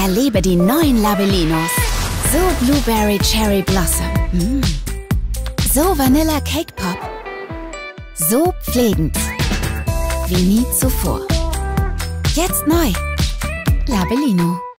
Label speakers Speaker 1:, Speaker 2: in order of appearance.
Speaker 1: Erlebe die neuen Labellinos. So Blueberry Cherry Blossom. So Vanilla Cake Pop. So pflegend. Wie nie zuvor. Jetzt neu. Labellino.